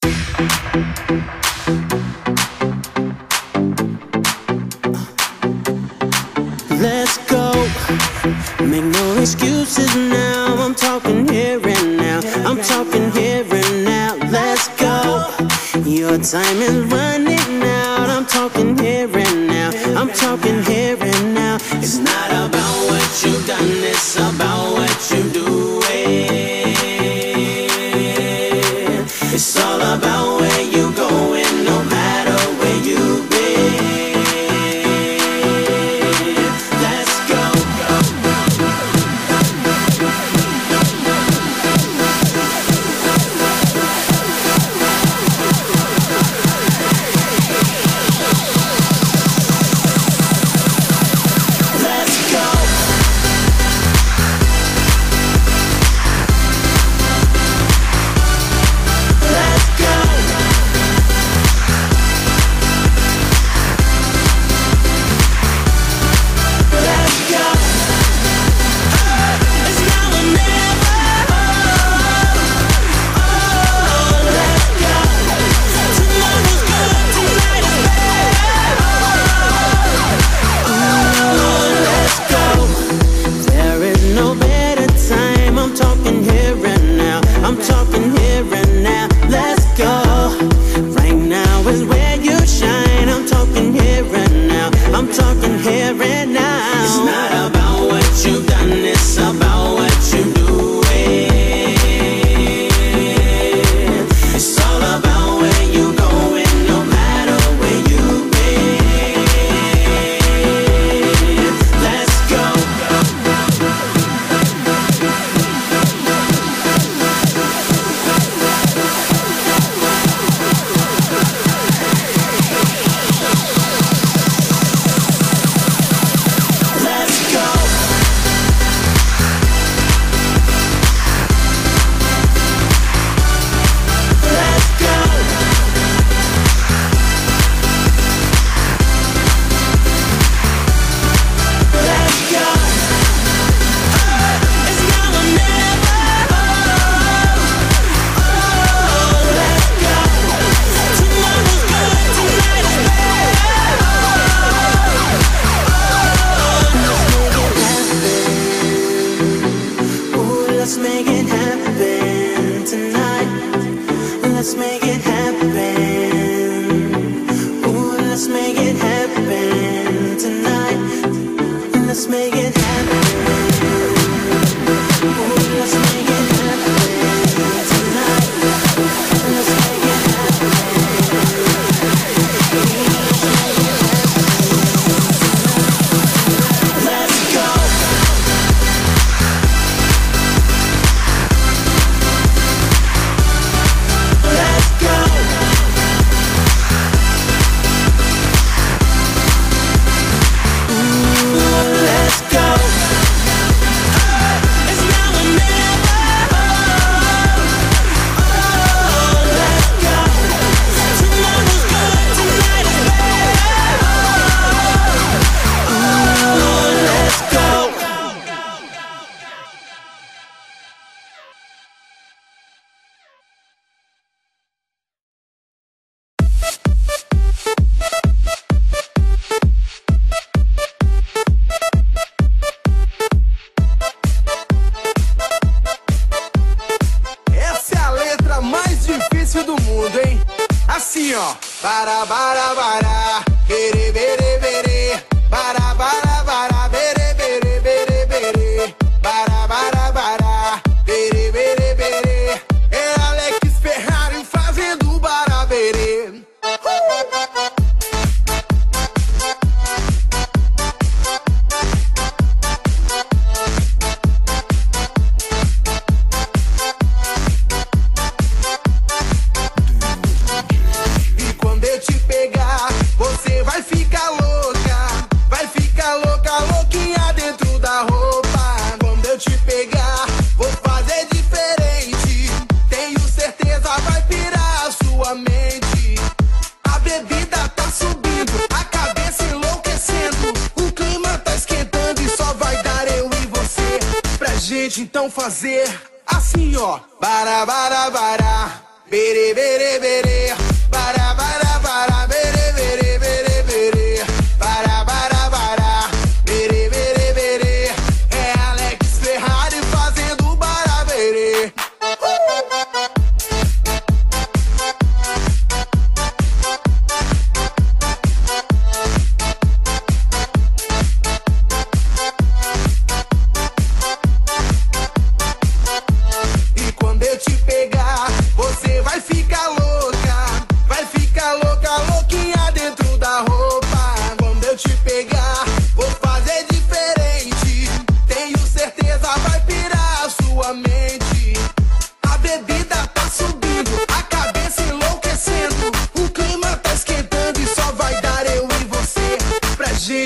Let's go, make no excuses now. I'm talking here and now. I'm talking here and now. Let's go, your time is running out. I'm talking here and now. I'm talking here and now. It's not about what you've done, it's about what you're doing. It's all about where you're going, no matter where you've been. Assim, ó. Bara, bara, bara. Bere, bere, bere. Bara, bara, bara. Bere, bere, bere, bere. Bara, bara, bara. Bere, bere, bere. É Alex Ferrari fazendo bara, bere. Então fazer assim, ó. Bara, bara, bara. Bere, bere, bere.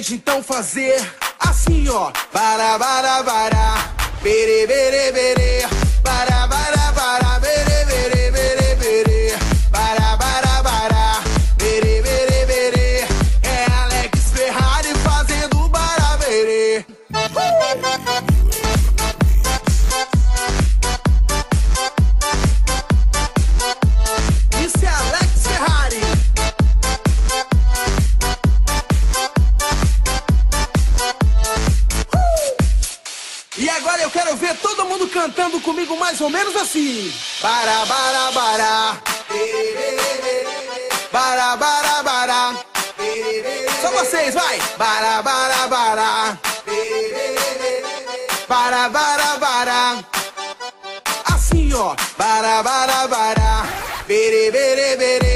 diferente, então fazer assim, ó. Bara, bara, bara, bere, bere, bere. Bara, bara, bara, bere, bere, bere, bere. Bara, bara, bara, bere, bere, bere. É Alex Ferrari fazendo bara, bere. Isso é Alex Ferrari. E agora eu quero ver todo mundo cantando comigo mais ou menos assim. Bara, bara, bara. Bara, bara, bara. Só vocês, vai. Bara, bara, bara. Bara, bara, bara. Assim, ó. Bara, bara, bara. Bere, bere, bere.